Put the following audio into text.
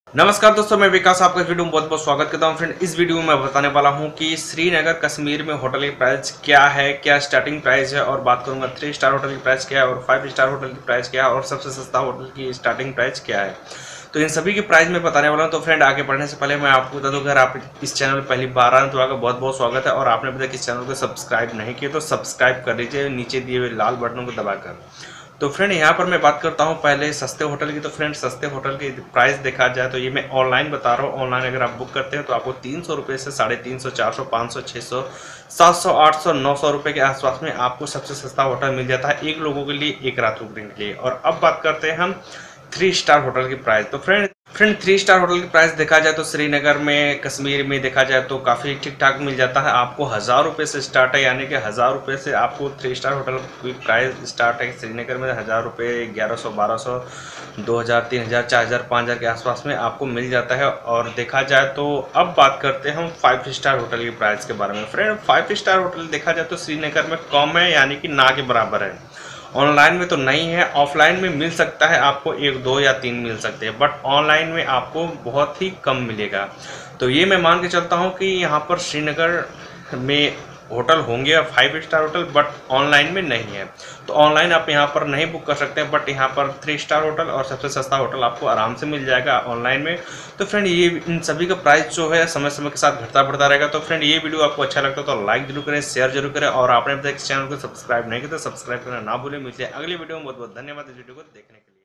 नमस्कार दोस्तों, मैं विकास आपका वीडियो में बहुत बहुत स्वागत करता हूं। फ्रेंड, इस वीडियो में मैं बताने वाला हूं कि श्रीनगर कश्मीर में होटल की प्राइस क्या है, क्या स्टार्टिंग प्राइस है, और बात करूंगा 3 स्टार होटल की प्राइस क्या है और 5 स्टार होटल की प्राइस क्या है और सबसे सस्ता होटल की स्टार्टिंग प्राइस क्या है। तो इन सभी की प्राइस में बताने वाला हूं। तो फ्रेंड, आगे बढ़ने से पहले मैं आपको बता दूं, अगर आप इस चैनल पहली बार आए तो आपका बहुत बहुत स्वागत है, और आपने अभी तक इस चैनल को सब्सक्राइब नहीं किया तो सब्सक्राइब कर लीजिए नीचे दिए हुए लाल बटनों को दबाकर। तो फ्रेंड, यहाँ पर मैं बात करता हूँ पहले सस्ते होटल की। तो फ्रेंड, सस्ते होटल की प्राइस देखा जाए तो ये मैं ऑनलाइन बता रहा हूँ। ऑनलाइन अगर आप बुक करते हैं तो आपको 300 रुपये से 350, 400, 500, 600, 700, 800, 900 रुपये के आसपास में आपको सबसे सस्ता होटल मिल जाता है एक लोगों के लिए, एक रात रुकने के लिए। और अब बात करते हैं हम 3 स्टार होटल की प्राइस। तो फ्रेंड 3 स्टार होटल की प्राइस देखा जाए तो श्रीनगर में, कश्मीर में देखा जाए तो काफ़ी ठीक ठाक मिल जाता है। आपको 1000 रुपये से स्टार्ट है, यानी कि 1000 रुपये से आपको 3 स्टार होटल की प्राइस स्टार्ट है श्रीनगर में। 1000 रुपये, 1100, 1200, 2000, 3000, 4000, 5000 के आसपास में आपको मिल जाता है। और देखा जाए तो अब बात करते हैं हम 5 स्टार होटल की प्राइस के बारे में। फ्रेंड, 5 स्टार होटल देखा जाए तो श्रीनगर में कम है, यानी कि ना के बराबर है। ऑनलाइन में तो नहीं है, ऑफलाइन में मिल सकता है, आपको 1, 2 या 3 मिल सकते हैं, बट ऑनलाइन में आपको बहुत ही कम मिलेगा। तो ये मैं मान के चलता हूँ कि यहाँ पर श्रीनगर में होटल होंगे 5 स्टार होटल, बट ऑनलाइन में नहीं है। तो ऑनलाइन आप यहाँ पर नहीं बुक कर सकते हैं, बट यहाँ पर 3 स्टार होटल और सबसे सस्ता होटल आपको आराम से मिल जाएगा ऑनलाइन में। तो फ्रेंड, ये इन सभी का प्राइस जो है समय समय के साथ घटता बढ़ता रहेगा। तो फ्रेंड, ये वीडियो आपको अच्छा लगता है तो लाइक जरूर करें, शेयर जरूर करें, और आपने अभी तक इस चैनल को सब्सक्राइब नहीं किया तो सब्सक्राइब करना ना भूलें। मिलते हैं अगली वीडियो में। बहुत बहुत धन्यवाद इस वीडियो को देखने के लिए।